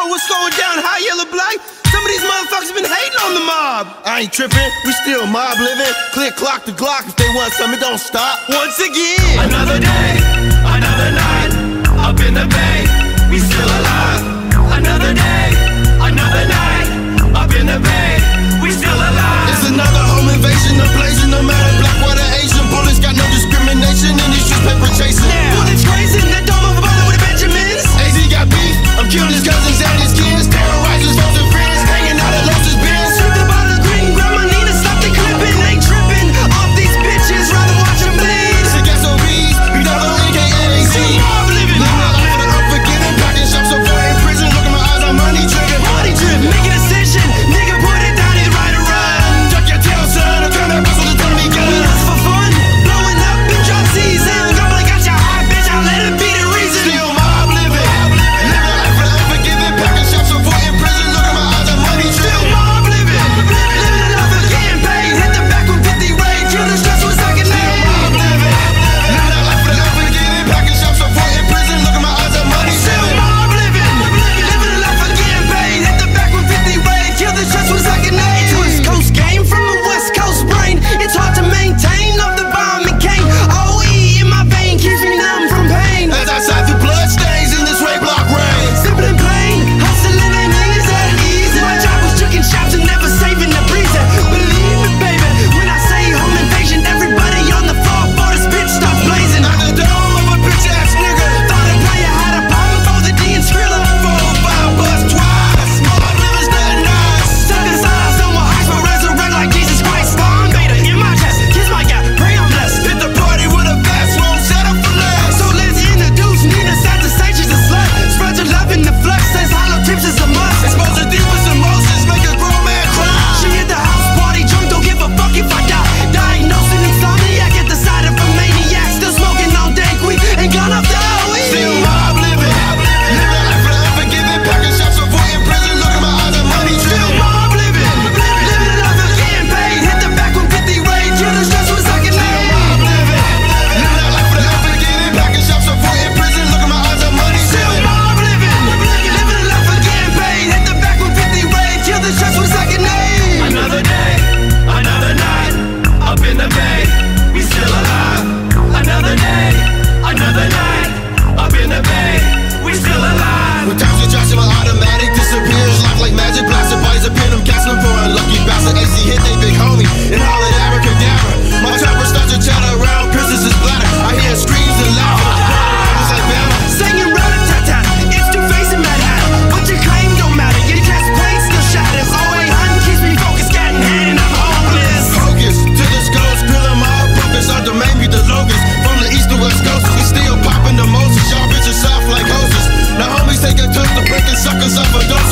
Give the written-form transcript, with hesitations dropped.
What's going down, HighYellaBlack? Some of these motherfuckers been hating on the mob. I ain't tripping, we still mob living. Clear clock the Glock, if they want something, don't stop. Once again, another day, another night, up in the bay, we still alive. Another day, another night, up in the bay, we still alive. It's another home invasion, a blazing, no matter black, white, or Asian. Bullets got no discrimination in these streets, paper chasing. Bullets grazing, that dome of a bullet with a Benjamins. AZ got beef, I'm killing his cousins and his kids. Terrorizing foes and friends, hanging out at Lowe's bins. Sip the bottle of green, grab my Nina, stop they clipping. They tripping off these bitches, rather watch them bleed. Sick SOBs, we double AKAZ. Mob living, living a life for the unforgiving. Packing shops so far in prison, look at my eyes, I'm money driven. Money driven, make a decision, nigga put it down, either right or run. Tuck your tail, son, or come back, bustle the dummy gun. We just for fun, blowing up in drop season. Nobody got your high, bitch, I'll let it be the reason. Still mob living, living a life for the unforgiving. Packing shops so far in prison, look at my eyes, I'm money driven. Still mob living, living a life for getting paid. Hit the back with 50 raid, kill the stress with second name. Still mob living, living a life for the unforgiving. Packing shops so far in prison, look at my eyes, I'm money driven. Still mob living, living a life for getting paid. Hit the back with 50 raid, kill the stress with second name. West Coast game from a West Coast brain. It's hard to maintain off the bomb and cane. OE in my vein keeps me numb from pain. As I sigh through blood stains in this way block rain. Simple and plain, hustling ain't easy. My job was chicken shops and never saving the breeze. Believe me, baby, when I say home invasion, everybody on the floor for this bitch stop blazing. Out the dome of a bitch ass nigga. Thought a player had a bomb for the D and Skrilla. 4, 5 bust twice. Mob living's nothing nice. Second size, no more hearts, but resurrect like Jesus Christ. Bomb Vader in my chest, kiss my guy, pray I'm blessed. Hit the party with a vest, won't settle for less. So let's introduce Nina, sad to say she's a slut. Spread your love in the flex, says hollow tips is a must. Expose the deepest emotions, make a grown man cry. She hit the house party drunk, don't give a fuck if I die. Diagnosing insomniac at the side of a maniac. Still smoking on dank weed and gone off the OE. Still mob living, living a life for the unforgiving. Packing shops so far in prison, look at my eyes, I'm money driven. Still mob living, living a life for getting paid. Hit the back with 50 raid, kill the stress with second name. Mob living, living a life for the unforgiving. Packing shops so far in prison, look at my eyes, I'm money driven. Still mob living, living a life for getting paid. Hit the back with 50 raid, kill the stress with second name. Another day, another night, up in the bay, we still alive. Another day, another night, up in the bay, we still alive. When times are dropping, my automatic disappears. Life like magic, blasted bodies appear. I'm casting them for a lucky bastard. AC hit they big homie and holler at abracadabra. My chopper starts to chatter around, pierces his bladder. I hear screams and laughter. It's like Bama. Singing rat-a-tat-tat, it's two-faced in Manhattan. What you claim don't matter, your chest plate still shatters. Always hunting keeps me focused, getting hand and I'm hopeless. Focus to the skulls, grilling my purpose. Our domain be the locust. From the east to west coast, we still popping the most. Y'all bitches soft like hoses. Now homies take a toast to breaking suckers off a door.